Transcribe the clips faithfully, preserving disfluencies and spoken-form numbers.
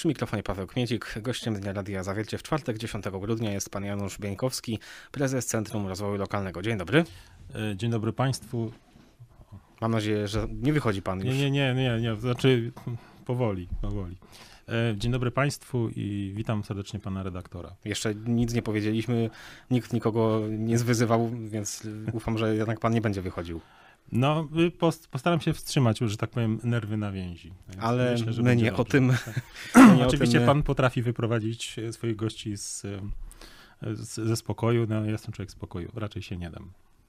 Przy mikrofonie Paweł Kmiecik. Gościem Dnia Radia Zawiercie w czwartek, dziesiątego grudnia jest pan Janusz Bieńkowski, prezes Centrum Rozwoju Lokalnego. Dzień dobry. Dzień dobry państwu. Mam nadzieję, że nie wychodzi pan już. Nie, nie, nie, nie, nie. Znaczy powoli, powoli. Dzień dobry państwu i witam serdecznie pana redaktora. Jeszcze nic nie powiedzieliśmy, nikt nikogo nie zwyzywał, więc ufam, że jednak pan nie będzie wychodził. No, postaram się wstrzymać, że tak powiem, nerwy na więzi. Więc ale myślę, my nie dobrze. o tym. Nie Oczywiście o tym... pan potrafi wyprowadzić swoich gości z, z, ze spokoju. No, ja jestem człowiek spokoju, raczej się nie dam.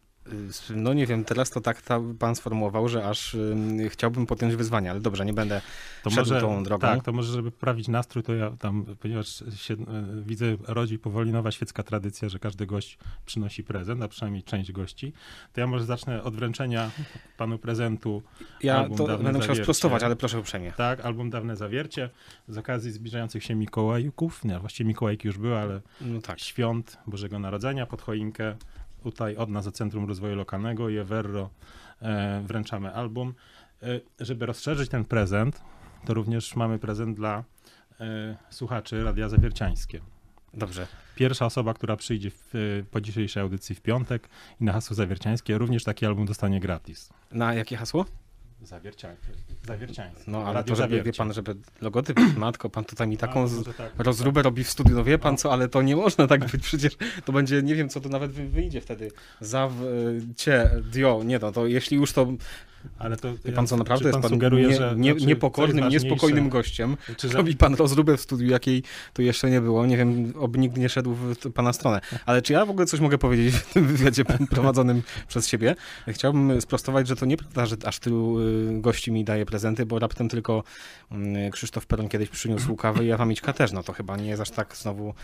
No nie wiem, teraz to tak ta pan sformułował, że aż y, chciałbym podjąć wyzwanie, ale dobrze, nie będę to szedł może, tą drogą. Tak, to może, żeby poprawić nastrój, to ja tam, ponieważ się, y, widzę, rodzi powoli nowa świecka tradycja, że każdy gość przynosi prezent, a przynajmniej część gości, to ja może zacznę od wręczenia panu prezentu. Ja to będę musiał sprostować, ale proszę uprzejmie. Tak, album Dawne Zawiercie, z okazji zbliżających się Mikołajków, nie, właściwie Mikołajki już były, ale no tak. Świąt Bożego Narodzenia pod choinkę. Tutaj od nas, od Centrum Rozwoju Lokalnego i Everro e, wręczamy album. E, żeby rozszerzyć ten prezent, to również mamy prezent dla e, słuchaczy Radia Zawierciańskie. Dobrze. Pierwsza osoba, która przyjdzie w, po dzisiejszej audycji w piątek i na hasło Zawierciańskie, również taki album dostanie gratis. Na jakie hasło? Zawierciańskie. Zawierciańskie. No ale Radio to, żeby, wie pan, żeby logotyp, matko, pan tutaj mi taką z... tak, rozróbę tak. robi w studiu, no wie pan no. co, ale to nie można tak być, przecież to będzie, nie wiem co to nawet wyjdzie wtedy. Zaw, cie, dio, nie no, to jeśli już to... Ale to wie pan co, naprawdę pan jest pan sugeruje, nie, że, nie, znaczy, niepokornym, niespokojnym gościem. Czy że... Robi pan rozróbę w studiu, jakiej tu jeszcze nie było. Nie wiem, oby nikt nie szedł w pana stronę. Ale czy ja w ogóle coś mogę powiedzieć w tym wywiadzie prowadzonym przez siebie? Chciałbym sprostować, że to nieprawda, że aż tylu gości mi daje prezenty, bo raptem tylko Krzysztof Peron kiedyś przyniósł kawę i Ewa Mićka też. No to chyba nie jest aż tak znowu...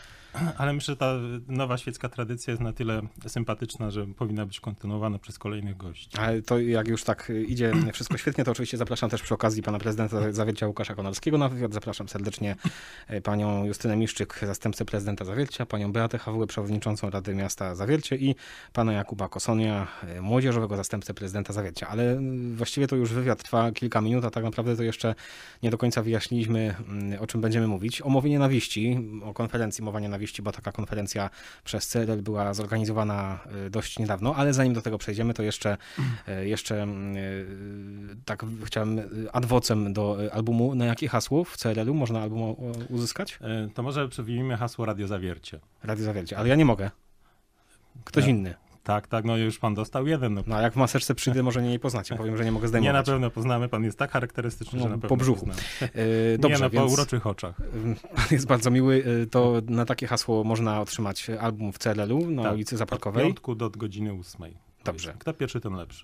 Ale myślę, że ta nowa świecka tradycja jest na tyle sympatyczna, że powinna być kontynuowana przez kolejnych gości. Ale to jak już tak idzie wszystko świetnie, to oczywiście zapraszam też przy okazji pana prezydenta Zawiercia Łukasza Konarskiego na wywiad. Zapraszam serdecznie panią Justynę Miszczyk, zastępcę prezydenta Zawiercia, panią Beatę Hawłę, przewodniczącą Rady Miasta Zawiercie i pana Jakuba Kosonia, młodzieżowego zastępcę prezydenta Zawiercia. Ale właściwie to już wywiad trwa kilka minut, a tak naprawdę to jeszcze nie do końca wyjaśniliśmy, o czym będziemy mówić. O mowie nienawiści, o konferencji Mowa Nienawiści, bo taka konferencja przez C R L była zorganizowana dość niedawno, ale zanim do tego przejdziemy, to jeszcze, jeszcze tak chciałem ad vocem do albumu. Na jakie hasło w C R L u można album uzyskać? To może przywijmy hasło Radio Zawiercie. Radio Zawiercie, ale ja nie mogę. Ktoś ja. inny. Tak, tak, no już pan dostał jeden. No, no a jak w maseczce przyjdę, może nie jej poznacie. Powiem, że nie mogę zdejmować. Nie, na pewno poznamy. Pan jest tak charakterystyczny, no, że na pewno po brzuchu. Yy, Dobrze, nie, no, więc po uroczych oczach. Pan jest bardzo miły. To na takie hasło można otrzymać album w C R L u na tak, ulicy Zaparkowej. Od piątku do godziny ósmej. Dobrze. Kto pierwszy, ten lepszy.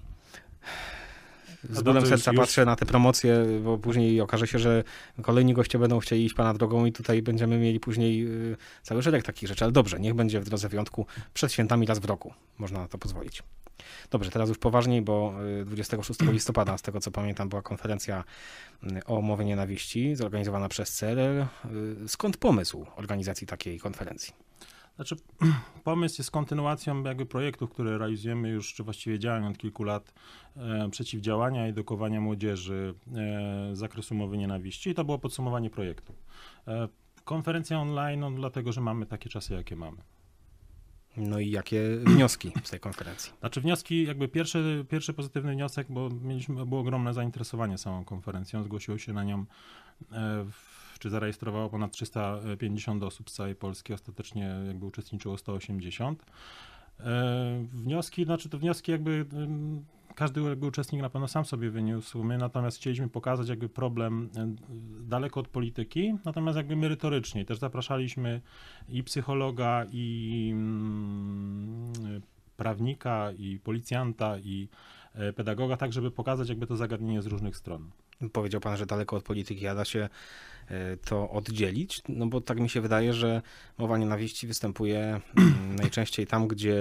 Z bólem serca już, patrzę już... na te promocje, bo później okaże się, że kolejni goście będą chcieli iść pana drogą i tutaj będziemy mieli później cały szereg takich rzeczy. Ale dobrze, niech będzie w drodze wyjątku przed świętami raz w roku. Można na to pozwolić. Dobrze, teraz już poważniej, bo dwudziestego szóstego listopada, z tego co pamiętam, była konferencja o mowie nienawiści zorganizowana przez C R L. Skąd pomysł organizacji takiej konferencji? Znaczy, pomysł jest kontynuacją jakby projektów, które realizujemy już, czy właściwie działań od kilku lat, e, przeciwdziałania i edukowania młodzieży e, z zakresu mowy nienawiści. I to było podsumowanie projektu. E, konferencja online, no, dlatego, że mamy takie czasy, jakie mamy. No i jakie wnioski z tej konferencji? Znaczy wnioski, jakby pierwszy, pierwszy pozytywny wniosek, bo mieliśmy, było ogromne zainteresowanie samą konferencją. Zgłosiło się na nią e, w czy zarejestrowało ponad trzysta pięćdziesiąt osób z całej Polski, ostatecznie jakby uczestniczyło sto osiemdziesiąt. E, wnioski, znaczy to wnioski jakby każdy jakby uczestnik na pewno sam sobie wyniósł, my natomiast chcieliśmy pokazać jakby problem daleko od polityki, natomiast jakby merytorycznie. Też zapraszaliśmy i psychologa, i mm, prawnika, i policjanta, i pedagoga, tak żeby pokazać jakby to zagadnienie z różnych stron. Powiedział pan, że daleko od polityki, a da się to oddzielić? No bo tak mi się wydaje, że mowa nienawiści występuje najczęściej tam, gdzie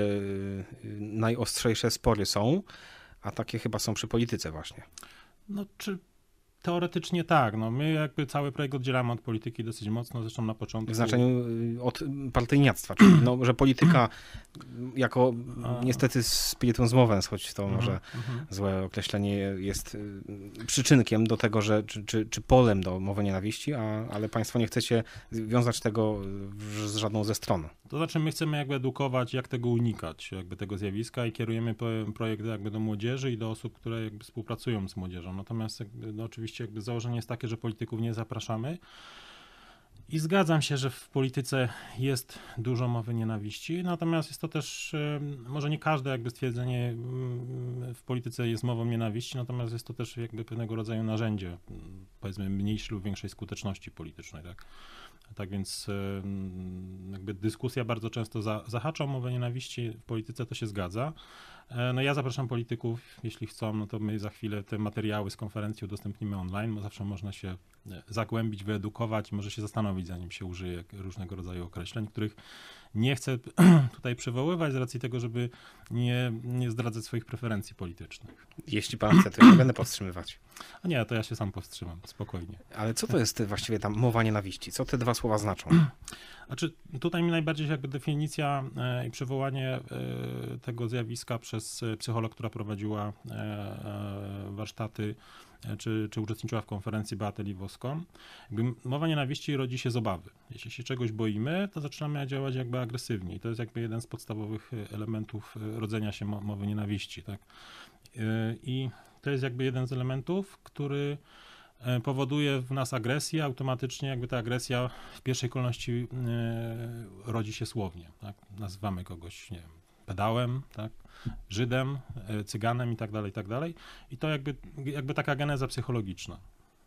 najostrzejsze spory są, a takie chyba są przy polityce właśnie. No czy Teoretycznie tak. No, my jakby cały projekt oddzielamy od polityki dosyć mocno, zresztą na początku. W znaczeniu y, od partyjniactwa, czyli no, że polityka jako A. niestety spiritum movens, choć to Mhm, może mhm. złe określenie, jest y, przyczynkiem do tego, że czy, czy, czy polem do mowy nienawiści, a, ale państwo nie chcecie wiązać tego z z żadną ze stron. To znaczy my chcemy jakby edukować, jak tego unikać, jakby tego zjawiska i kierujemy pro- projekt jakby do młodzieży i do osób, które jakby współpracują z młodzieżą. Natomiast jakby, no oczywiście jakby założenie jest takie, że polityków nie zapraszamy. I zgadzam się, że w polityce jest dużo mowy nienawiści, natomiast jest to też, e, może nie każde jakby stwierdzenie mm, w polityce jest mową nienawiści, natomiast jest to też jakby pewnego rodzaju narzędzie, mm, powiedzmy mniejszej lub większej skuteczności politycznej, tak? Tak więc e, mm, jakby dyskusja bardzo często za, zahacza o mowę nienawiści w polityce, to się zgadza. E, No ja zapraszam polityków, jeśli chcą, no to my za chwilę te materiały z konferencji udostępnimy online, bo zawsze można się e, zagłębić, wyedukować i może się zastanowić, zanim się użyje różnego rodzaju określeń, których nie chcę tutaj przywoływać z racji tego, żeby nie, nie zdradzać swoich preferencji politycznych. Jeśli pan chce, to ja nie będę powstrzymywać. A nie, to ja się sam powstrzymam, spokojnie. Ale co to jest właściwie ta mowa nienawiści? Co te dwa słowa znaczą? Znaczy, tutaj mi najbardziej jakby definicja e, i przywołanie e, tego zjawiska przez e, psycholog, która prowadziła e, e, warsztaty, e, czy, czy uczestniczyła w konferencji, Beatę Liwowską. Jakby mowa nienawiści rodzi się z obawy. Jeśli się czegoś boimy, to zaczynamy działać jakby agresywnie. I to jest jakby jeden z podstawowych elementów e, rodzenia się mo- mowy nienawiści, tak? E, I to jest jakby jeden z elementów, który e, powoduje w nas agresję, automatycznie jakby ta agresja w pierwszej kolejności e, rodzi się słownie, tak? Nazywamy kogoś, nie wiem, pedałem, tak? Żydem, e, cyganem i tak dalej, i tak dalej. I to jakby, jakby taka geneza psychologiczna.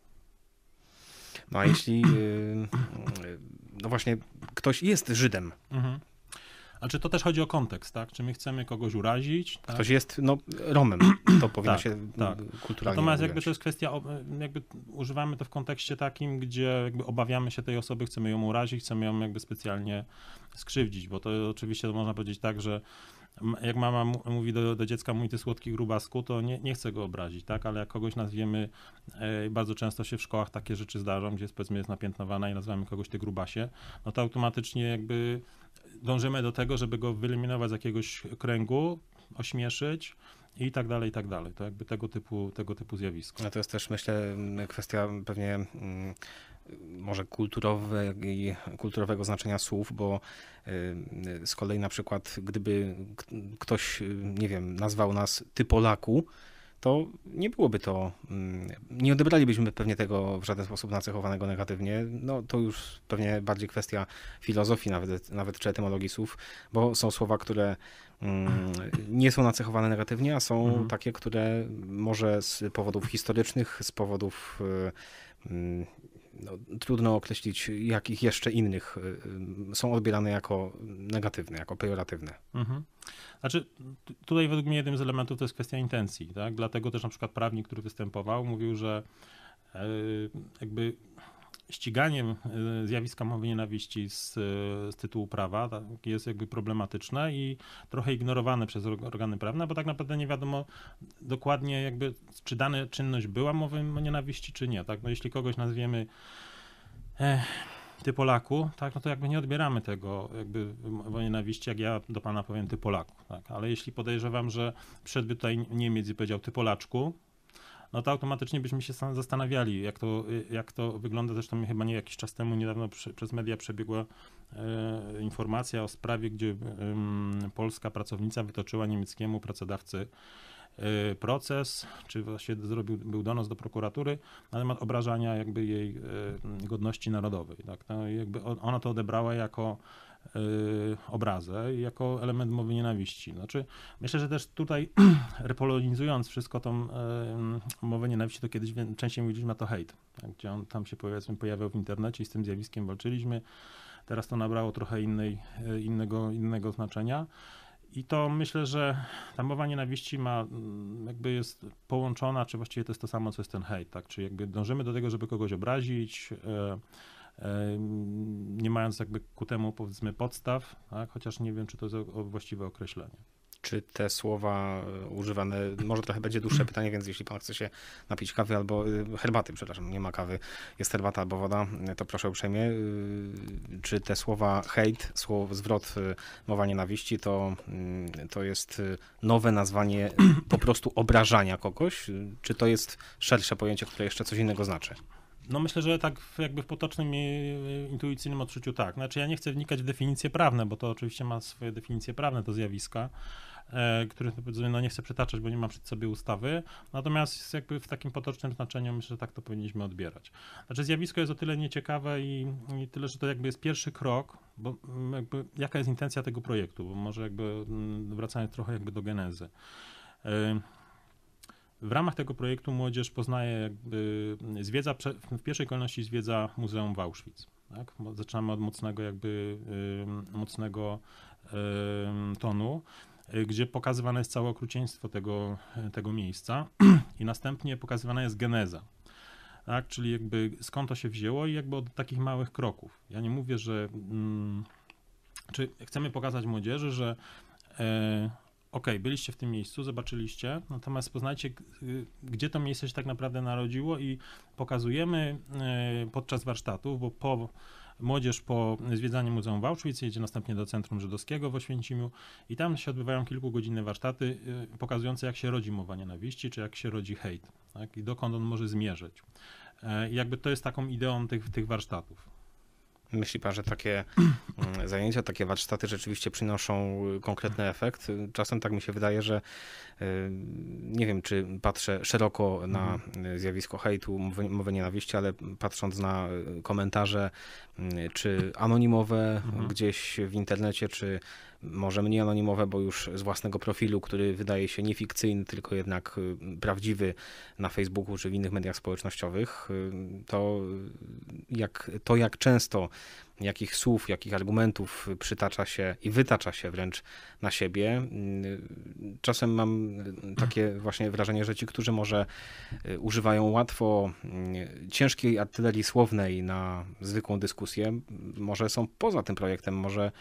No a jeśli, y, no właśnie, ktoś jest Żydem, Mhm. Znaczy to też chodzi o kontekst, tak? Czy my chcemy kogoś urazić? Tak? ktoś jest no, Romem, to powinno Tak, się tak. kulturalnie Natomiast jakby ująć. to jest kwestia, o- jakby używamy to w kontekście takim, gdzie jakby obawiamy się tej osoby, chcemy ją urazić, chcemy ją jakby specjalnie skrzywdzić, bo to oczywiście to można powiedzieć tak, że m- jak mama mu- mówi do, do dziecka, mój ty słodki grubasku, to nie, nie chce go obrazić, tak? Ale jak kogoś nazwiemy, e, bardzo często się w szkołach takie rzeczy zdarzą, gdzie powiedzmy jest napiętnowana i nazywamy kogoś ty grubasie, no to automatycznie jakby dążymy do tego, żeby go wyeliminować z jakiegoś kręgu, ośmieszyć i tak dalej, i tak dalej. To jakby tego typu, tego typu zjawisko. No to jest też, myślę, kwestia pewnie mm, może kulturowe, i kulturowego znaczenia słów, bo y, z kolei na przykład gdyby k- ktoś, y, nie wiem, nazwał nas ty Polaku, to nie byłoby to, mm, nie odebralibyśmy pewnie tego w żaden sposób nacechowanego negatywnie. No to już pewnie bardziej kwestia filozofii nawet, nawet czy etymologii słów, bo są słowa, które mm, nie są nacechowane negatywnie, a są Mhm. takie, które może z powodów historycznych, z powodów y, mm, no, trudno określić jakich jeszcze innych y, y, są odbierane jako negatywne, jako pejoratywne. Mhm. Znaczy, t- tutaj według mnie jednym z elementów to jest kwestia intencji, tak? Dlatego też na przykład prawnik, który występował, mówił, że e, jakby ściganiem e, zjawiska mowy nienawiści z, e, z tytułu prawa tak, jest jakby problematyczne i trochę ignorowane przez or- organy prawne, bo tak naprawdę nie wiadomo dokładnie jakby, czy dana czynność była mową nienawiści, czy nie, tak? No jeśli kogoś nazwiemy e, ty Polaku, tak, no to jakby nie odbieramy tego jakby mową nienawiści, jak ja do pana powiem ty Polaku, tak, ale jeśli podejrzewam, że przyszedłby tutaj Niemiec i powiedział ty Polaczku, no to automatycznie byśmy się sam zastanawiali, jak to, jak to wygląda. Zresztą chyba nie jakiś czas temu, niedawno przy, przez media przebiegła e, informacja o sprawie, gdzie em, polska pracownica wytoczyła niemieckiemu pracodawcy e, proces, czy właśnie zrobił, był donos do prokuratury na temat obrażania jakby jej e, godności narodowej. Tak? No, i jakby on- ona to odebrała jako e, obrazę i jako element mowy nienawiści. Znaczy, myślę, że też tutaj repolonizując wszystko tą e, mowę nienawiści, to kiedyś wie- częściej mówiliśmy, a to hejt, tak? Gdzie on tam się powiedzmy pojawiał w internecie i z tym zjawiskiem walczyliśmy. Teraz to nabrało trochę innej, e, innego, innego znaczenia. I to myślę, że ta mowa nienawiści ma, mm, jakby jest połączona, czy właściwie to jest to samo, co jest ten hejt, tak? Czyli jakby dążymy do tego, żeby kogoś obrazić, e, e, nie mając jakby ku temu powiedzmy podstaw, tak? Chociaż nie wiem, czy to jest o- o właściwe określenie. Czy te słowa używane, może trochę będzie dłuższe pytanie, więc jeśli pan chce się napić kawy albo herbaty, przepraszam, nie ma kawy, jest herbata albo woda, to proszę uprzejmie. Czy te słowa hejt, słowo, zwrot mowa nienawiści, to, to jest nowe nazwanie po prostu obrażania kogoś? Czy to jest szersze pojęcie, które jeszcze coś innego znaczy? No myślę, że tak jakby w potocznym i intuicyjnym odczuciu tak. Znaczy ja nie chcę wnikać w definicje prawne, bo to oczywiście ma swoje definicje prawne, to zjawiska, e, których no nie chcę przytaczać, bo nie ma przed sobie ustawy. Natomiast jakby w takim potocznym znaczeniu myślę, że tak to powinniśmy odbierać. Znaczy zjawisko jest o tyle nieciekawe i, i tyle, że to jakby jest pierwszy krok, bo jakby jaka jest intencja tego projektu, bo może jakby wracając trochę jakby do genezy. E, W ramach tego projektu młodzież poznaje, jakby zwiedza, w pierwszej kolejności zwiedza Muzeum w Auschwitz. Tak? Zaczynamy od mocnego jakby mocnego tonu, gdzie pokazywane jest całe okrucieństwo tego, tego miejsca i następnie pokazywana jest geneza. Tak? Czyli jakby skąd to się wzięło i jakby od takich małych kroków. Ja nie mówię, że mm, czy chcemy pokazać młodzieży, że e, okej, okay, byliście w tym miejscu, zobaczyliście, natomiast poznajcie, gdzie to miejsce się tak naprawdę narodziło i pokazujemy podczas warsztatów, bo po młodzież po zwiedzaniu Muzeum w Auschwitz jedzie następnie do Centrum Żydowskiego w Oświęcimiu i tam się odbywają kilkugodzinne warsztaty pokazujące, jak się rodzi mowa nienawiści, czy jak się rodzi hejt, tak? I dokąd on może zmierzać. I jakby to jest taką ideą tych, tych warsztatów. Myśli pan, że takie zajęcia, takie warsztaty rzeczywiście przynoszą konkretny efekt? Czasem tak mi się wydaje, że nie wiem, czy patrzę szeroko na zjawisko hejtu, mowy, mowy nienawiści, ale patrząc na komentarze, czy anonimowe mhm. gdzieś w internecie, czy może mniej anonimowe, bo już z własnego profilu, który wydaje się nie fikcyjny, tylko jednak prawdziwy na Facebooku czy w innych mediach społecznościowych, to jak, to jak często, jakich słów, jakich argumentów przytacza się i wytacza się wręcz na siebie. Czasem mam takie właśnie wrażenie, że ci, którzy może używają łatwo ciężkiej artylerii słownej na zwykłą dyskusję, może są poza tym projektem, może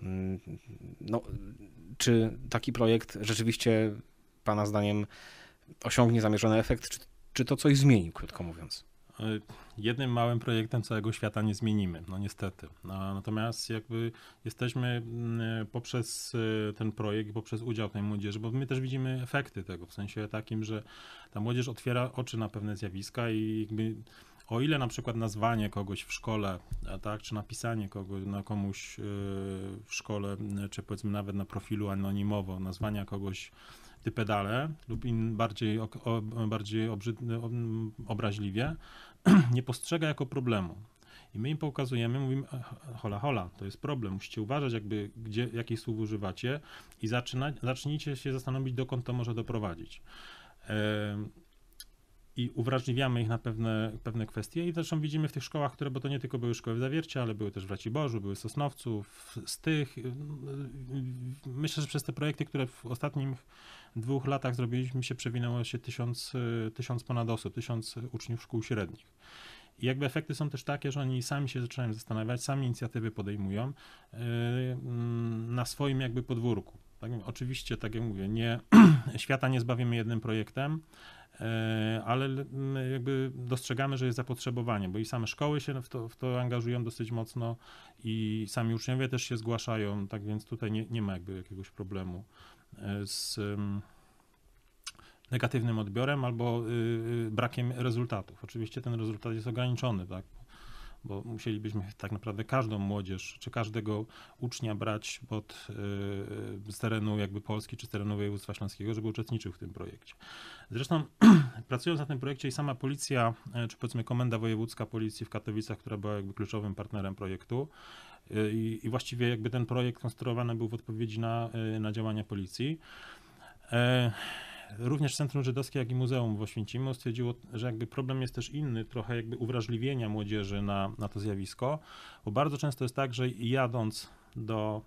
no, czy taki projekt rzeczywiście pana zdaniem osiągnie zamierzony efekt, czy, czy to coś zmieni, krótko mówiąc? Jednym małym projektem całego świata nie zmienimy, no niestety. Natomiast jakby jesteśmy poprzez ten projekt, poprzez udział tej młodzieży, bo my też widzimy efekty tego, w sensie takim, że ta młodzież otwiera oczy na pewne zjawiska i jakby o ile na przykład nazwanie kogoś w szkole, tak, czy napisanie kogoś, na komuś w szkole, czy powiedzmy nawet na profilu anonimowo, nazwania kogoś ty pedale lub in bardziej, o, bardziej obrzydne, obraźliwie, nie postrzega jako problemu. I my im pokazujemy, mówimy, hola, hola, to jest problem, musicie uważać, jakby, gdzie, jakich słów używacie i zaczyna, zacznijcie się zastanowić, dokąd to może doprowadzić. I uwrażliwiamy ich na pewne, pewne kwestie i zresztą widzimy w tych szkołach, które, bo to nie tylko były szkoły w Zawiercia, ale były też w Raciborzu, były w Sosnowcu, z tych, myślę, że przez te projekty, które w ostatnich dwóch latach zrobiliśmy, się przewinęło się tysiąc, tysiąc ponad osób, tysiąc uczniów szkół średnich. I jakby efekty są też takie, że oni sami się zaczynają zastanawiać, sami inicjatywy podejmują yy, na swoim jakby podwórku. Tak? Oczywiście, tak jak mówię, nie, świata nie zbawimy jednym projektem, ale jakby dostrzegamy, że jest zapotrzebowanie, bo i same szkoły się w to, w to angażują dosyć mocno i sami uczniowie też się zgłaszają, tak więc tutaj nie, nie ma jakby jakiegoś problemu z negatywnym odbiorem albo brakiem rezultatów. Oczywiście ten rezultat jest ograniczony, tak? Bo musielibyśmy tak naprawdę każdą młodzież, czy każdego ucznia brać pod, yy, z terenu jakby Polski, czy z terenu województwa śląskiego, żeby uczestniczył w tym projekcie. Zresztą pracując na tym projekcie i sama policja, czy powiedzmy Komenda Wojewódzka Policji w Katowicach, która była jakby kluczowym partnerem projektu yy, i właściwie jakby ten projekt konstruowany był w odpowiedzi na, yy, na działania policji. Yy, Również Centrum Żydowskie, jak i Muzeum w Oświęcimiu stwierdziło, że jakby problem jest też inny, trochę jakby uwrażliwienia młodzieży na, na to zjawisko, bo bardzo często jest tak, że jadąc do,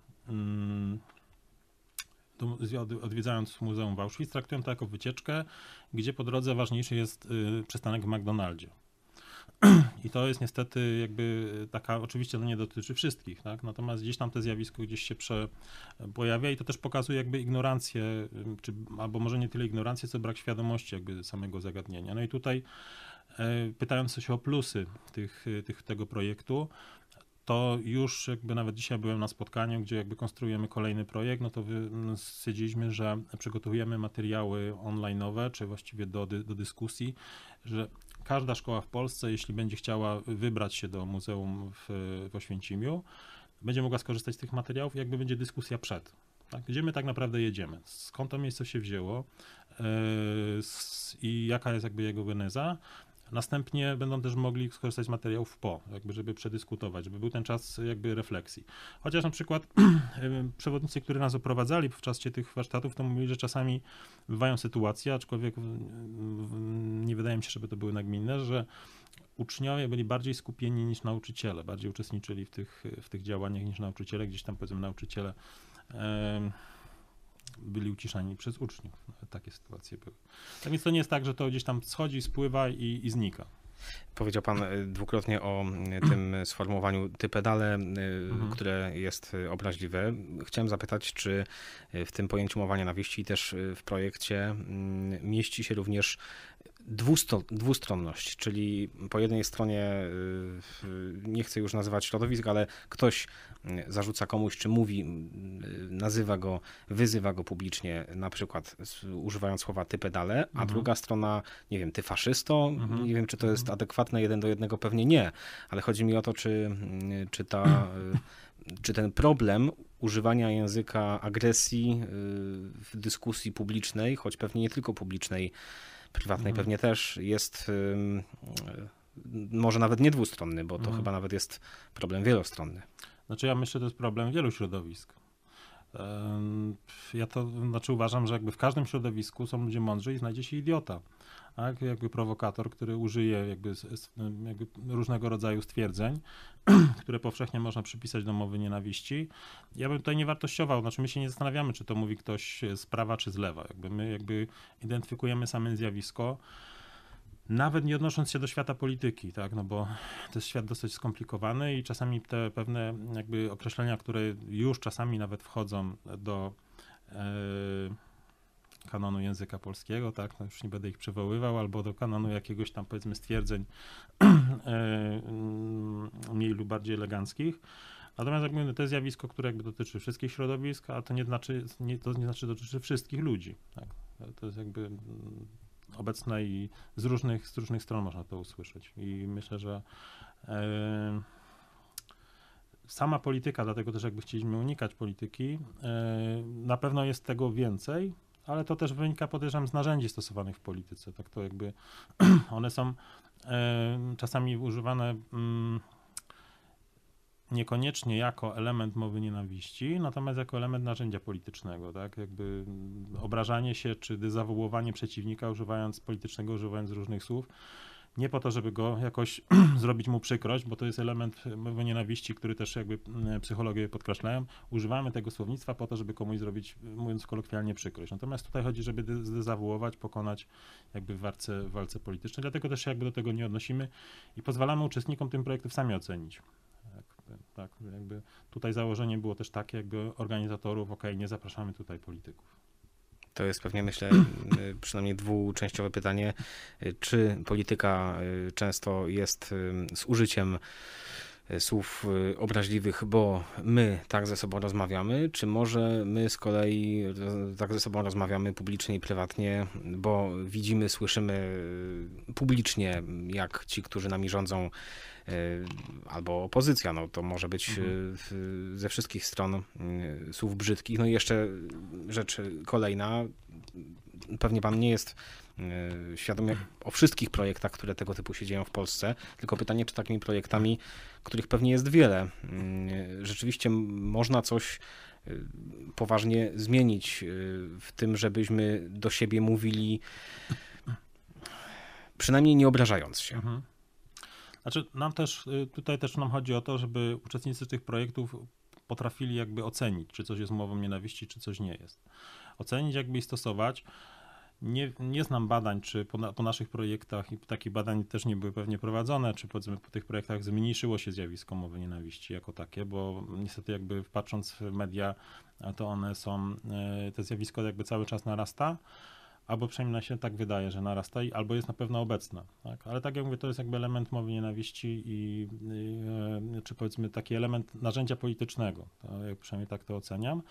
do odwiedzając Muzeum w Auschwitz, traktują to jako wycieczkę, gdzie po drodze ważniejszy jest przystanek w McDonaldzie. I to jest niestety jakby taka, oczywiście to nie dotyczy wszystkich, tak? Natomiast gdzieś tam to zjawisko gdzieś się prze, pojawia i to też pokazuje jakby ignorancję, czy, albo może nie tyle ignorancję, co brak świadomości jakby samego zagadnienia. No i tutaj pytając się o plusy tych, tych, tego projektu, to już jakby nawet dzisiaj byłem na spotkaniu, gdzie jakby konstruujemy kolejny projekt, no to stwierdziliśmy, że przygotowujemy materiały online'owe, czy właściwie do, do dyskusji, że każda szkoła w Polsce, jeśli będzie chciała wybrać się do muzeum w, w Oświęcimiu, będzie mogła skorzystać z tych materiałów, jakby będzie dyskusja przed. Tak? Gdzie my tak naprawdę jedziemy? Skąd to miejsce się wzięło yy, i jaka jest jakby jego geneza? Następnie będą też mogli skorzystać z materiałów po, jakby żeby przedyskutować, żeby był ten czas jakby refleksji. Chociaż na przykład przewodnicy, którzy nas oprowadzali w czasie tych warsztatów, to mówili, że czasami bywają sytuacje, aczkolwiek nie wydaje mi się, żeby to były nagminne, że uczniowie byli bardziej skupieni niż nauczyciele, bardziej uczestniczyli w tych, w tych działaniach niż nauczyciele, gdzieś tam powiedzmy nauczyciele byli uciszani przez uczniów. Takie sytuacje były. Tak więc to nie jest tak, że to gdzieś tam schodzi, spływa i, i znika. Powiedział pan dwukrotnie o tym sformułowaniu ty pedale, Mhm. które jest obraźliwe. Chciałem zapytać, czy w tym pojęciu mowa nienawiści też w projekcie mieści się również dwustro, dwustronność, czyli po jednej stronie, nie chcę już nazywać środowisk, ale ktoś zarzuca komuś, czy mówi, nazywa go, wyzywa go publicznie, na przykład używając słowa ty pedale, a Mhm. druga strona, nie wiem, ty faszysto, Mhm. nie wiem, czy to jest adekwatne jeden do jednego, pewnie nie, ale chodzi mi o to, czy, czy ta, czy ten problem używania języka agresji w dyskusji publicznej, choć pewnie nie tylko publicznej, prywatnej Mhm. pewnie też jest może nawet nie dwustronny, bo to Mhm. chyba nawet jest problem wielostronny. Znaczy ja myślę, że to jest problem wielu środowisk. Em, Ja to znaczy uważam, że jakby w każdym środowisku są ludzie mądrzy i znajdzie się idiota. Tak? Jakby prowokator, który użyje jakby, s- s- jakby różnego rodzaju stwierdzeń, które powszechnie można przypisać do mowy nienawiści. Ja bym tutaj nie wartościował, znaczy my się nie zastanawiamy, czy to mówi ktoś z prawa, czy z lewa. Jakby my jakby identyfikujemy same zjawisko, nawet nie odnosząc się do świata polityki, tak, no bo to jest świat dosyć skomplikowany i czasami te pewne jakby określenia, które już czasami nawet wchodzą do e, kanonu języka polskiego, tak, no już nie będę ich przywoływał, albo do kanonu jakiegoś tam powiedzmy stwierdzeń e, mm, mniej lub bardziej eleganckich. Natomiast jak mówię, to jest zjawisko, które jakby dotyczy wszystkich środowisk, a to nie znaczy, nie, to nie znaczy dotyczy wszystkich ludzi. Tak. To jest jakby mm, obecne i z różnych, z różnych stron można to usłyszeć. I myślę, że e, sama polityka, dlatego też jakby chcieliśmy unikać polityki, e, na pewno jest tego więcej, ale to też wynika, podejrzewam, z narzędzi stosowanych w polityce. Tak to jakby one są e, czasami używane mm, niekoniecznie jako element mowy nienawiści, natomiast jako element narzędzia politycznego, tak? Jakby obrażanie się czy dezawuowanie przeciwnika używając politycznego, używając różnych słów, nie po to, żeby go jakoś zrobić mu przykrość, bo to jest element mowy nienawiści, który też jakby psychologowie podkreślają. Używamy tego słownictwa po to, żeby komuś zrobić, mówiąc kolokwialnie, przykrość. Natomiast tutaj chodzi, żeby de- zdezawuować, pokonać jakby w walce, w walce politycznej. Dlatego też się jakby do tego nie odnosimy i pozwalamy uczestnikom tym projektów sami ocenić. Tak, jakby tutaj założenie było też takie, jakby organizatorów, ok, nie zapraszamy tutaj polityków. To jest pewnie, myślę, przynajmniej dwuczęściowe pytanie. Czy polityka często jest z użyciem słów obraźliwych, bo my tak ze sobą rozmawiamy, czy może my z kolei tak ze sobą rozmawiamy publicznie i prywatnie, bo widzimy, słyszymy publicznie, jak ci, którzy nami rządzą, albo opozycja, no to może być mhm. ze wszystkich stron słów brzydkich. No i jeszcze rzecz kolejna, pewnie pan nie jest świadomy o wszystkich projektach, które tego typu się dzieją w Polsce, tylko pytanie, czy takimi projektami, których pewnie jest wiele, rzeczywiście można coś poważnie zmienić w tym, żebyśmy do siebie mówili, przynajmniej nie obrażając się. Mhm. Znaczy nam też, tutaj też nam chodzi o to, żeby uczestnicy tych projektów potrafili jakby ocenić, czy coś jest mową nienawiści, czy coś nie jest. Ocenić jakby i stosować. Nie, nie znam badań, czy po, na, po naszych projektach, i takich badań też nie były pewnie prowadzone, czy powiedzmy po tych projektach zmniejszyło się zjawisko mowy nienawiści jako takie, bo niestety jakby patrząc w media, to one są, to zjawisko jakby cały czas narasta, albo przynajmniej się tak wydaje, że narasta, i albo jest na pewno obecna. Tak? Ale tak jak mówię, to jest jakby element mowy nienawiści i, i czy powiedzmy taki element narzędzia politycznego. To, jak przynajmniej tak to oceniam.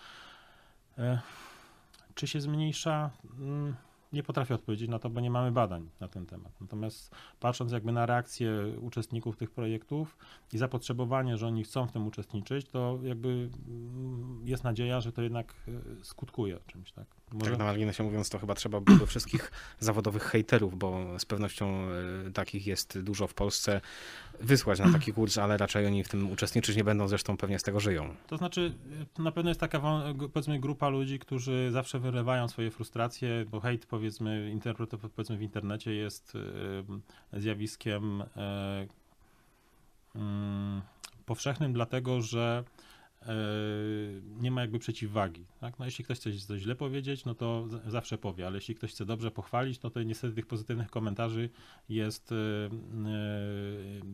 Czy się zmniejsza? Nie potrafię odpowiedzieć na to, bo nie mamy badań na ten temat. Natomiast patrząc jakby na reakcję uczestników tych projektów i zapotrzebowanie, że oni chcą w tym uczestniczyć, to jakby jest nadzieja, że to jednak skutkuje czymś, tak? Może... Tak na marginesie mówiąc, to chyba trzeba byłoby wszystkich zawodowych hejterów, bo z pewnością takich jest dużo w Polsce, wysłać na taki kurs, ale raczej oni w tym uczestniczyć nie będą, zresztą pewnie z tego żyją. To znaczy, na pewno jest taka, powiedzmy, grupa ludzi, którzy zawsze wylewają swoje frustracje, bo hejt, powiedzmy, interpretowany, powiedzmy, w internecie jest zjawiskiem powszechnym, dlatego że nie ma jakby przeciwwagi. Tak? No, jeśli ktoś chce coś źle powiedzieć, no to z- zawsze powie, ale jeśli ktoś chce dobrze pochwalić, no to niestety tych pozytywnych komentarzy jest yy, yy,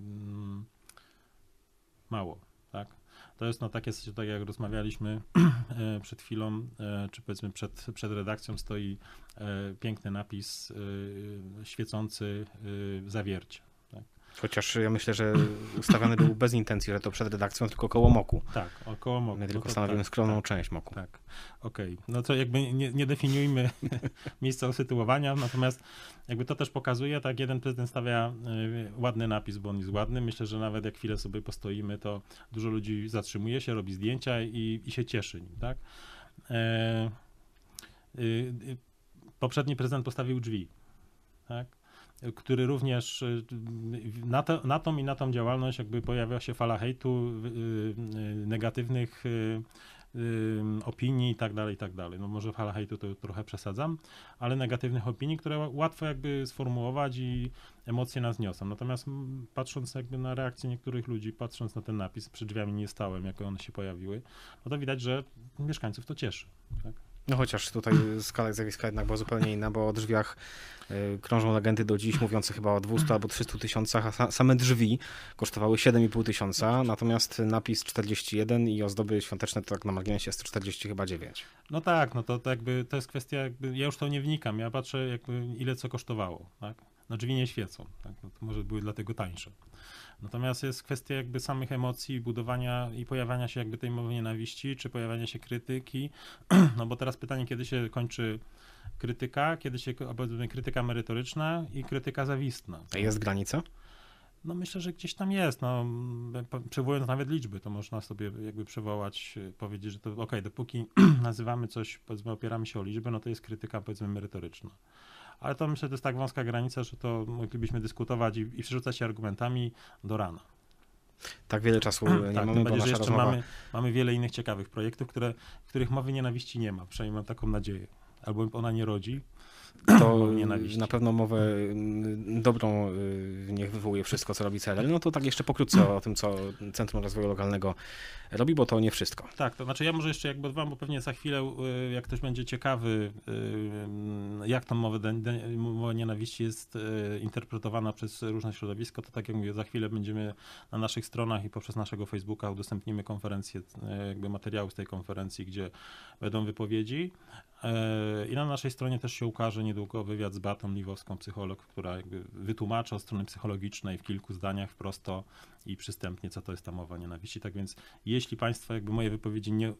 mało. Tak? To jest no takie, tak jak rozmawialiśmy yy, przed chwilą, yy, czy powiedzmy przed, przed redakcją stoi yy, piękny napis yy, świecący yy, zawiercie. Chociaż ja myślę, że ustawiony był bez intencji, że to przed redakcją, tylko koło moku. Tak, około moku. My tylko no to stanowimy tak, skromną tak, część moku. Tak, okej. Okay. No to jakby nie, nie definiujmy miejsca usytuowania, natomiast jakby to też pokazuje, tak jeden prezydent stawia y, ładny napis, bo on jest ładny. Myślę, że nawet jak chwilę sobie postoimy, to dużo ludzi zatrzymuje się, robi zdjęcia i, i się cieszy nim, tak? E, y, y, poprzedni prezydent postawił drzwi, tak? Który również na, to, na tą i na tą działalność jakby pojawia się fala hejtu, yy, negatywnych yy, yy, opinii i tak dalej, i tak dalej. No może fala hejtu to trochę przesadzam, ale negatywnych opinii, które łatwo jakby sformułować i emocje nas niosą. Natomiast patrząc jakby na reakcję niektórych ludzi, patrząc na ten napis, przed drzwiami nie stałem, jak one się pojawiły, no to widać, że mieszkańców to cieszy. Tak? No chociaż tutaj skala zjawiska jednak była zupełnie inna, bo o drzwiach y, krążą legendy do dziś, mówiące chyba o dwustu albo trzystu tysiącach, a sa, same drzwi kosztowały siedem i pół tysiąca, natomiast napis czterdzieści jeden i ozdoby świąteczne to tak na marginesie sto czterdzieści chyba dziewięć. No tak, no to, to jakby to jest kwestia, jakby, ja już to nie wnikam, ja patrzę jakby ile co kosztowało, tak? No drzwi nie świecą, tak? No to może były dlatego tańsze. Natomiast jest kwestia jakby samych emocji, budowania i pojawiania się jakby tej mowy nienawiści, czy pojawiania się krytyki, no bo teraz pytanie, kiedy się kończy krytyka, kiedy się, albo krytyka merytoryczna i krytyka zawistna. A jest granica? No myślę, że gdzieś tam jest, no przywołując nawet liczby, to można sobie jakby przywołać, powiedzieć, że to okej, okay, dopóki nazywamy coś, powiedzmy opieramy się o liczby, no to jest krytyka powiedzmy merytoryczna. Ale to myślę, że to jest tak wąska granica, że to moglibyśmy dyskutować i, i przerzucać się argumentami do rana. Tak wiele czasu nie tak, mamy, bo nasza jeszcze rozmowa... mamy, mamy wiele innych ciekawych projektów, które, których mowy nienawiści nie ma, przynajmniej mam taką nadzieję. Albo ona nie rodzi. To na pewno mowę dobrą niech wywołuje wszystko, co robi C R L. No to tak jeszcze pokrótce o tym, co Centrum Rozwoju Lokalnego robi, bo to nie wszystko. Tak, to znaczy ja może jeszcze jakby dodam, bo pewnie za chwilę, jak ktoś będzie ciekawy, jak tą mowę, mowa nienawiści jest interpretowana przez różne środowiska, to tak jak mówię, za chwilę będziemy na naszych stronach i poprzez naszego Facebooka udostępnimy konferencję, jakby materiały z tej konferencji, gdzie będą wypowiedzi. I na naszej stronie też się ukaże niedługo wywiad z Beatą Liwowską, psycholog, która jakby wytłumacza od strony psychologicznej w kilku zdaniach prosto i przystępnie, co to jest ta mowa nienawiści. Tak więc jeśli Państwa jakby moje wypowiedzi nie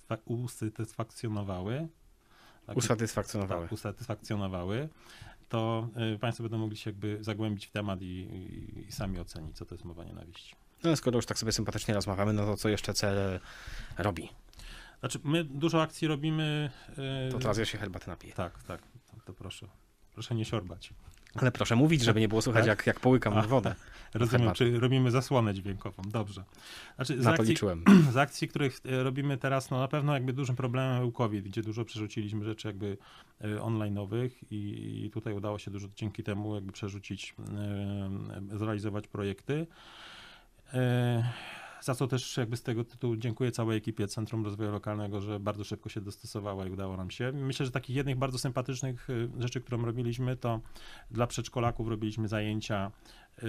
usatysfakcjonowały, tak, usatysfakcjonowały. Tak, usatysfakcjonowały, to y, Państwo będą mogli się jakby zagłębić w temat i, i, i sami ocenić, co to jest mowa nienawiści. No skoro już tak sobie sympatycznie rozmawiamy, no to co jeszcze C R L robi? Znaczy, my dużo akcji robimy... Yy... To teraz ja się herbaty napiję. Tak, tak, to, to proszę. Proszę nie siorbać. Ale proszę mówić, żeby nie było słychać, tak? jak, jak połykam A, wodę. Rozumiem, czy robimy zasłonę dźwiękową. Dobrze. Znaczy, na z to akcji, liczyłem. Z akcji, których robimy teraz, no na pewno jakby dużym problemem był COVID, gdzie dużo przerzuciliśmy rzeczy jakby online'owych i, i tutaj udało się dużo dzięki temu jakby przerzucić, e, zrealizować projekty. E, za co też jakby z tego tytułu dziękuję całej ekipie Centrum Rozwoju Lokalnego, że bardzo szybko się dostosowała i udało nam się. Myślę, że takich jednych bardzo sympatycznych rzeczy, którą robiliśmy, to dla przedszkolaków robiliśmy zajęcia yy,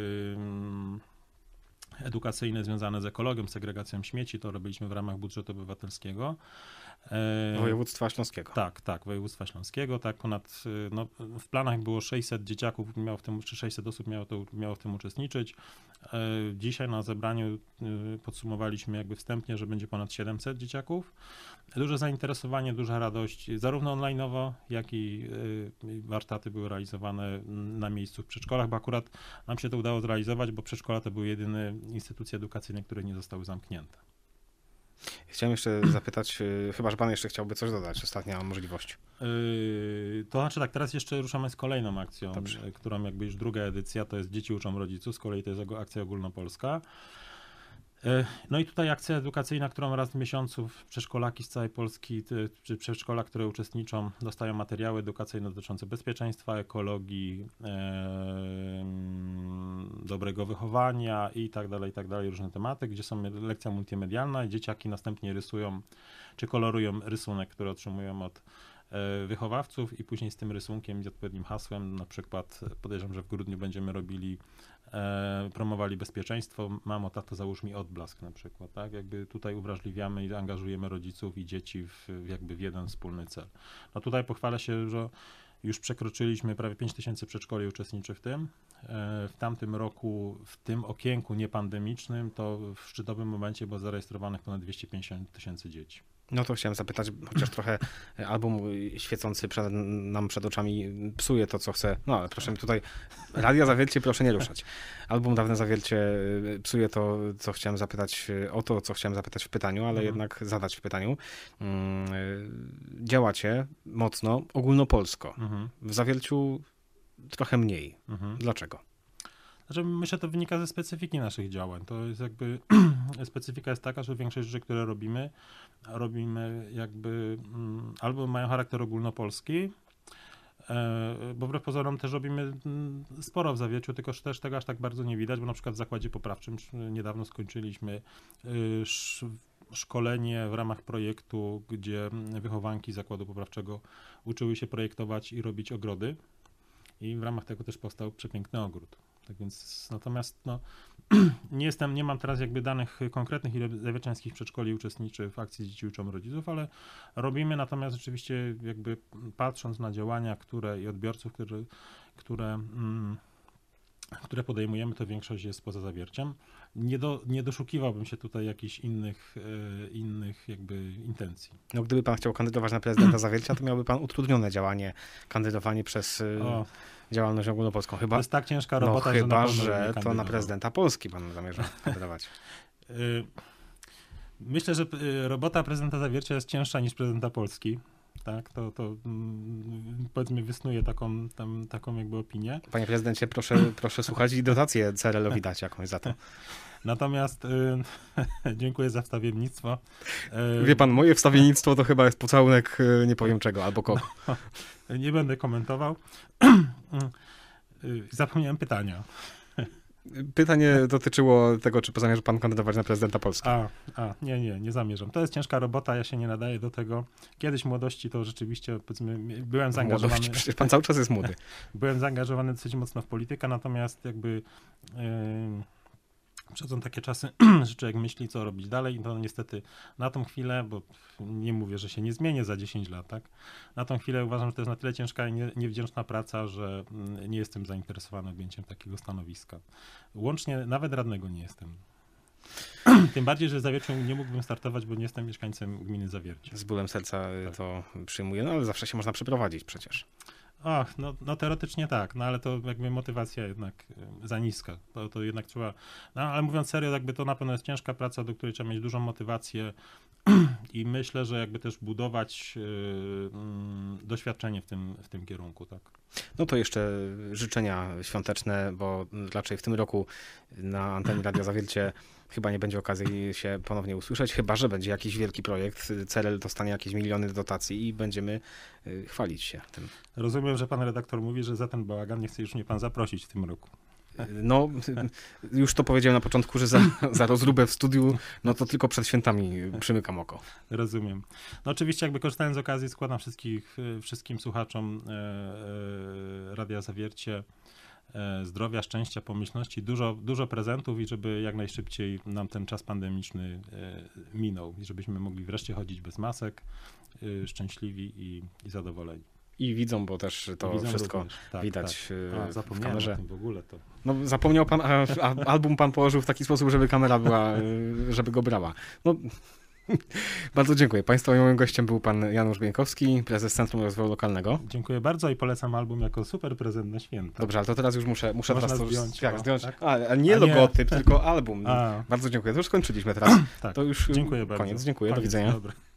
edukacyjne związane z ekologią, segregacją śmieci. To robiliśmy w ramach budżetu obywatelskiego. Województwa Śląskiego. Tak, tak, województwa śląskiego, tak, ponad, no, w planach było sześćset dzieciaków, miało w tym, czy sześćset osób miało, to, miało w tym uczestniczyć. Dzisiaj na zebraniu podsumowaliśmy jakby wstępnie, że będzie ponad siedemset dzieciaków. Duże zainteresowanie, duża radość, zarówno online'owo, jak i warsztaty były realizowane na miejscu w przedszkolach, bo akurat nam się to udało zrealizować, bo przedszkola to były jedyne instytucje edukacyjne, które nie zostały zamknięte. Chciałem jeszcze zapytać, chyba że pan jeszcze chciałby coś dodać, ostatnia możliwość. Yy, to znaczy tak, teraz jeszcze ruszamy z kolejną akcją, Dobrze. którą jakby już druga edycja, to jest Dzieci uczą rodziców, z kolei to jest akcja ogólnopolska. Yy, no i tutaj akcja edukacyjna, którą raz w miesiącu przedszkolaki z całej Polski, czy przedszkola, które uczestniczą, dostają materiały edukacyjne dotyczące bezpieczeństwa, ekologii, yy, dobrego wychowania i tak dalej, i tak dalej, różne tematy, gdzie są lekcja multimedialna i dzieciaki następnie rysują, czy kolorują rysunek, który otrzymują od wychowawców i później z tym rysunkiem i odpowiednim hasłem, na przykład podejrzewam, że w grudniu będziemy robili, e, promowali bezpieczeństwo, mamo, tato, załóż mi odblask na przykład, tak, jakby tutaj uwrażliwiamy i angażujemy rodziców i dzieci w, w jakby w jeden wspólny cel. No tutaj pochwalę się, że już przekroczyliśmy prawie pięć tysięcy przedszkoli uczestniczy w tym. W tamtym roku, w tym okienku niepandemicznym, to w szczytowym momencie było zarejestrowanych ponad dwieście pięćdziesiąt tysięcy dzieci. No to chciałem zapytać, chociaż trochę album świecący przed, nam przed oczami psuje to, co chce. No ale proszę mi tutaj, Radia Zawiercie proszę nie ruszać. Album Dawne Zawiercie psuje to, co chciałem zapytać, o to, co chciałem zapytać w pytaniu, ale mhm. jednak zadać w pytaniu. Działacie mocno ogólnopolsko. Mhm. W Zawierciu trochę mniej. Mhm. Dlaczego? Znaczy, myślę, to wynika ze specyfiki naszych działań. To jest jakby, specyfika jest taka, że większość rzeczy, które robimy, robimy jakby mm, albo mają charakter ogólnopolski, e, bo wbrew pozorom też robimy mm, sporo w Zawierciu, tylko też tego aż tak bardzo nie widać, bo na przykład w zakładzie poprawczym niedawno skończyliśmy y, sz, szkolenie w ramach projektu, gdzie wychowanki zakładu poprawczego uczyły się projektować i robić ogrody i w ramach tego też powstał przepiękny ogród. Tak więc natomiast no, nie jestem, nie mam teraz jakby danych konkretnych, ile zawierciańskich przedszkoli uczestniczy w akcji Dzieci uczą rodziców, ale robimy, natomiast rzeczywiście jakby patrząc na działania, które i odbiorców, które, które, mm, które podejmujemy, to większość jest poza Zawierciem. Nie, do, nie doszukiwałbym się tutaj jakichś innych, e, innych jakby intencji. No gdyby pan chciał kandydować na prezydenta Zawiercia, to miałby pan utrudnione działanie, kandydowanie przez o. działalność ogólnopolską. Chyba, to jest tak ciężka robota, no, chyba, że, że to na prezydenta Polski pan zamierza kandydować. Myślę, że robota prezydenta Zawiercia jest cięższa niż prezydenta Polski. Tak, to, to powiedzmy wysnuję taką, tam, taką jakby opinię. Panie prezydencie, proszę, proszę słuchać i dotację C R L-owi dać jakąś za to. Natomiast y, dziękuję za wstawiennictwo. Y, Wie pan, moje wstawiennictwo to chyba jest pocałunek y, nie powiem czego, albo kogo. No, nie będę komentował. y, zapomniałem pytania. Pytanie dotyczyło tego, czy zamierza pan kandydować na prezydenta Polski. A, a, nie, nie, nie zamierzam. To jest ciężka robota, ja się nie nadaję do tego. Kiedyś w młodości to rzeczywiście, powiedzmy, byłem zaangażowany... Młodości, przecież pan cały czas jest młody. Byłem zaangażowany dosyć mocno w politykę, natomiast jakby... Yy, Przychodzą takie czasy, że człowiek myśli, co robić dalej, i to niestety na tą chwilę, bo nie mówię, że się nie zmienię za dziesięć lat, tak? Na tą chwilę uważam, że to jest na tyle ciężka i nie, niewdzięczna praca, że nie jestem zainteresowany objęciem takiego stanowiska. Łącznie nawet radnego nie jestem. Tym bardziej, że w Zawierciu nie mógłbym startować, bo nie jestem mieszkańcem gminy Zawiercie. Z bólem serca tak. to przyjmuję, no ale zawsze się można przeprowadzić przecież. Ach, no, no teoretycznie tak, no ale to jakby motywacja jednak za niska, to, to jednak trzeba, no ale mówiąc serio, jakby to na pewno jest ciężka praca, do której trzeba mieć dużą motywację i myślę, że jakby też budować yy, doświadczenie w tym, w tym kierunku, tak. No to jeszcze życzenia świąteczne, bo raczej w tym roku na antenie Radia Zawiercie chyba nie będzie okazji się ponownie usłyszeć, chyba że będzie jakiś wielki projekt, C R L dostanie jakieś miliony dotacji i będziemy chwalić się tym. Rozumiem, że pan redaktor mówi, że za ten bałagan nie chce już mnie pan zaprosić w tym roku. No, już to powiedziałem na początku, że za, za rozróbę w studiu, no to tylko przed świętami przymykam oko. Rozumiem. No oczywiście jakby korzystając z okazji składam wszystkich, wszystkim słuchaczom e, e, Radia Zawiercie e, zdrowia, szczęścia, pomyślności, dużo, dużo prezentów i żeby jak najszybciej nam ten czas pandemiczny e, minął i żebyśmy mogli wreszcie chodzić bez masek, e, szczęśliwi i, i zadowoleni. I widzą, bo też to Widzą wszystko tak, widać tak. A, w zapomniałem kamerze. o tym w ogóle to. No zapomniał pan, a, a album pan położył w taki sposób, żeby kamera była, żeby go brała. No, bardzo dziękuję. Państwa moim gościem był pan Janusz Bieńkowski, prezes Centrum Rozwoju Lokalnego. Dziękuję bardzo i polecam album jako super prezent na święta. Dobrze, ale to teraz już muszę, muszę Można teraz to zdjąć, jak, no, zdjąć. tak? A, a nie A nie. logotyp, tylko album. A. Bardzo dziękuję. To już skończyliśmy teraz. Tak. To już Dziękuję bardzo. koniec. Dziękuję. Do Koniec, widzenia. dobra.